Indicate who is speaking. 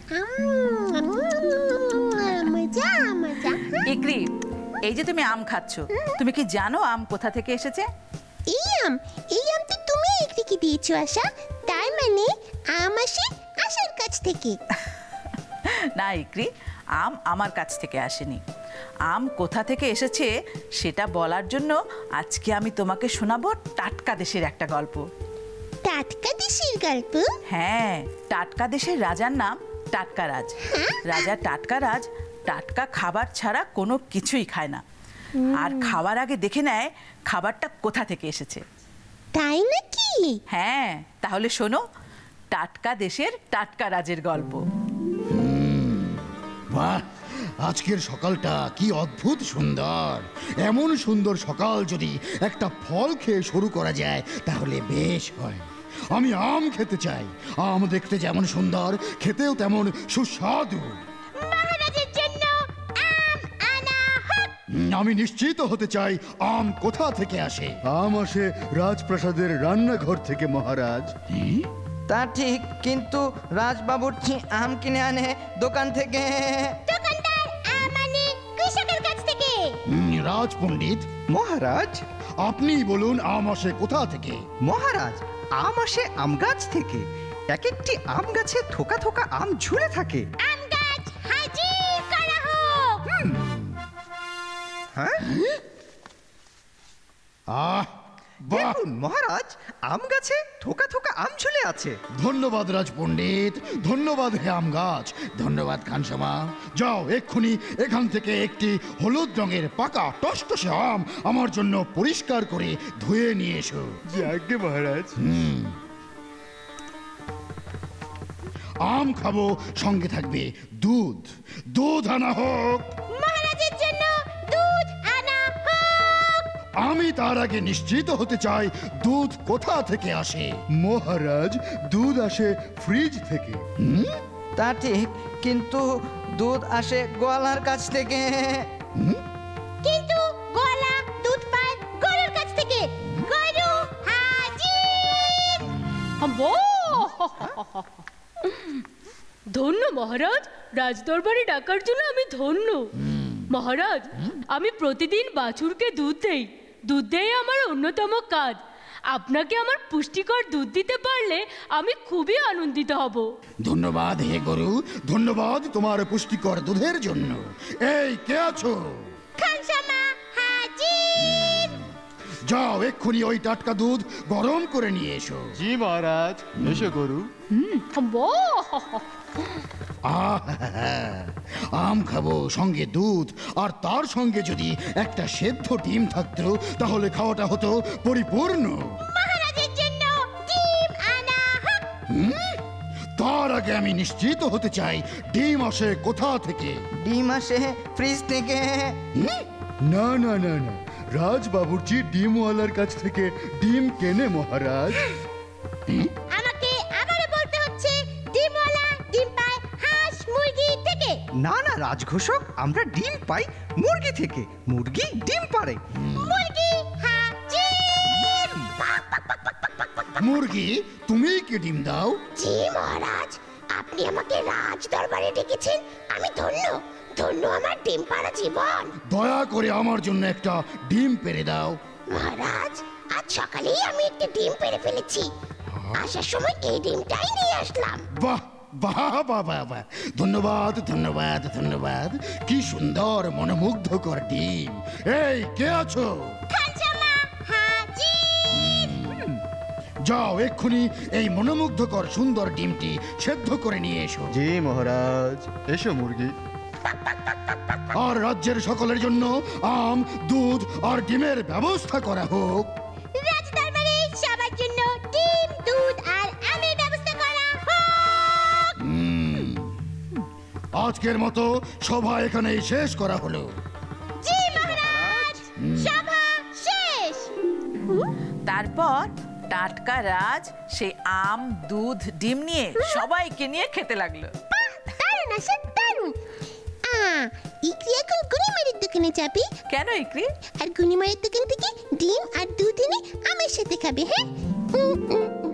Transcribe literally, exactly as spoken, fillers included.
Speaker 1: মজা মজা।
Speaker 2: ইকরি, এই যে তুমি আম খাচ্ছ, তুমি কি জানো আম কোথা থেকে এসেছে?
Speaker 1: এই আম এই আম তো তুমি ইকরিকে দিয়েছো আশা, তার মানে আম আসে আশার কাছ থেকে।
Speaker 2: না ইকরি, আম আমার কাছ থেকে আসেনি। আম কোথা থেকে এসেছে সেটা বলার জন্য আজকে আমি তোমাকে শোনাবো টাটকা দেশের একটা গল্প।
Speaker 1: টাটকা দেশের গল্প?
Speaker 2: হ্যাঁ, টাটকা দেশের রাজার নাম টাটকা রাজ। রাজা টাটকা রাজ টাটকা খাবার ছাড়া কোনো কিছুই খায় না, আর খাওয়ার আগে দেখে নেয় খাবারটা কোথা থেকে এসেছে।
Speaker 1: তাই নাকি?
Speaker 2: হ্যাঁ, তাহলে শোনো টাটকা দেশের টাটকা রাজের গল্প।
Speaker 3: বাহ, আজকের সকালটা কি অদ্ভুত সুন্দর। এমন সুন্দর সকাল যদি একটা ফল খেয়ে শুরু করা যায় তাহলে বেশ হয়। আমি আম খেতে চাই। আম দেখতে যেমন সুন্দর, খেতেও তেমন সুস্বাদু।
Speaker 1: মহারাজের জন্য আম আনা হোক।
Speaker 3: আমি নিশ্চিত হতে চাই আম কোথা থেকে আসে। আম আসে রাজপ্রাসাদের রান্নাঘর থেকে মহারাজ।
Speaker 4: তা ঠিক, কিন্তু রাজবাবুর্চি আম কিনে আনে দোকান থেকে।
Speaker 1: দোকানদার আম আনে কৃষকের কাছ থেকে।
Speaker 3: রাজ পণ্ডিত
Speaker 4: মহারাজ,
Speaker 3: আপনি বলুন আম আসে কোথা থেকে?
Speaker 4: মহারাজ, আম আসে আম গাছ থেকে। এক একটি আম গাছে থোকা থোকা আম ঝুলে থাকে।
Speaker 1: আম গাছ হাজির করা হোক।
Speaker 4: হ্যাঁ,
Speaker 3: আহ বাহ,
Speaker 4: দেখুন মহারাজ, আম গাছে থোকা থোকা আম ঝুলে আছে।
Speaker 3: ধন্যবাদ রাজ পণ্ডিত, ধন্যবাদ হে আম গাছ, ধন্যবাদ খানসামা। যাও এক্ষুনি এখান থেকে একটি হলুদ রঙের পাকা টসটসে আম আমার জন্য পরিষ্কার করে ধুয়ে নিয়ে এসো।
Speaker 5: যাকে মহারাজ।
Speaker 3: হুম, আম খাবো, সঙ্গে থাকবে দুধ। দুধ আনা হোক।
Speaker 1: মহারাজের জন্য দুধ আনা হোক।
Speaker 3: আমি তার আগে নিশ্চিত হতে চাই দুধ কোথা থেকে আসে।
Speaker 5: মহারাজ, দুধ আসে ফ্রিজ থেকে।
Speaker 3: হুম?
Speaker 4: তা ঠিক, কিন্তু দুধ আসে গোয়ালার কাছ থেকে।
Speaker 1: কিন্তু গোয়ালা দুধ পায় গরুর কাছ থেকে। গরু হাজির।
Speaker 6: ধন্য মহারাজ, রাজদরবারে ডাকার জন্য আমি ধন্য। মহারাজ, আমি প্রতিদিন বাছুরকে দুধ দেই। দুধ দেই আমার অন্যতম কাজ। আপনাকে আমার পুষ্টিকর দুধ দিতে পারলে আমি খুবই আনন্দিত হব।
Speaker 3: ধন্যবাদ হে গরু, ধন্যবাদ তোমার পুষ্টিকর দুধের জন্য। এই কে আছো?
Speaker 1: খানসামা হাজির।
Speaker 3: যাও এক্ষুনি ওই টাটকা দুধ গরম করে নিয়ে এসো।
Speaker 5: জি মহারাজ, এসো গরু।
Speaker 3: আহ, আম খাবো, সঙ্গে দুধ, আর তার সঙ্গে যদি একটা সেদ্ধ ডিম থাকতো তাহলে খাওয়াটা হতো পরিপূর্ণ।
Speaker 1: মহারাজের জন্য ডিম আনা হোক।
Speaker 3: তার আগে আমি নিশ্চিত হতে চাই ডিম আসে কোথা থেকে।
Speaker 4: ডিম আসে ফ্রিজ থেকে।
Speaker 5: না না না না, রাজবাবুর্চি ডিমওয়ালার কাছ থেকে ডিম কেনে মহারাজ।
Speaker 1: আমাকে আবারও বলতে হচ্ছে ডিমওয়ালা ডিম পায় হাঁস মুরগি থেকে।
Speaker 4: না না রাজঘোষক, আমরা ডিম পাই মুরগি থেকে। মুরগি ডিম পারে।
Speaker 1: মুরগি হাজির।
Speaker 3: মুরগি, তুমি কি ডিম দাও?
Speaker 1: জি মহারাজ, আপনি আমাকে রাজ দরবারে ডেকেছেন, আমি ধন্য। ধন্য আমার ডিম পাড়া জীবন।
Speaker 3: দয়া করে আমার জন্য একটা ডিম পেড়ে দাও।
Speaker 1: মহারাজ, আজ সকালেই আমি একটা ডিম পেড়ে ফেলেছি। আসার সময় এই ডিমটাই নিয়ে আসলাম।
Speaker 3: বাহ বাহ বাহ বাহ বাহ, ধন্যবাদ ধন্যবাদ ধন্যবাদ। কি সুন্দর মনোমুগ্ধকর ডিম। এই কে আছো?
Speaker 1: খানসামা হাজির।
Speaker 3: যাও এক্ষুনি এই মনোমুগ্ধকর সুন্দর ডিমটি সেদ্ধ করে নিয়ে এসো।
Speaker 5: জি মহারাজ, এসো মুরগি।
Speaker 3: আর রাজ্যের সকলের জন্য আম, দুধ আর ডিমের ব্যবস্থা করা হোক।
Speaker 1: রাজ দরবারে সবার জন্য ডিম, দুধ আর আমের ব্যবস্থা করা হোক।
Speaker 3: আজকের মতো সভা এখানেই শেষ করা হলো।
Speaker 1: জি মহারাজ, সভা শেষ।
Speaker 2: তারপর টাটকা রাজ সেই আম, দুধ, ডিম নিয়ে সবাইকে নিয়ে খেতে লাগলো।
Speaker 1: দারুণ আসে, দারুণ। ইকরি এখন গুনিমারের দোকানে যাবে।
Speaker 2: কেন ইকরি?
Speaker 1: আর গুনিমারের দোকান থেকে ডিম আর দুধ এনে আমার সাথে খাবে। হ্যাঁ।